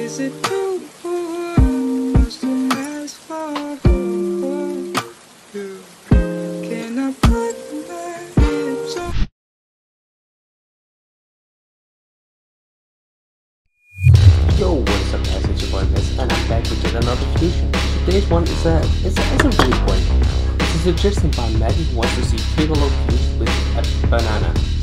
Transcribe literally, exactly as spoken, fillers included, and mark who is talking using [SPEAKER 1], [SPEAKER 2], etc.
[SPEAKER 1] Is it too much to ask for you? Can I put my lips on?
[SPEAKER 2] Yo, what's up guys, it's your boy Miss, and I'm back with yet another fusion. Today's one is a, it's a, it's a weird one. It's a suggestion by Maggie who wants to see Piccolo fused with a banana.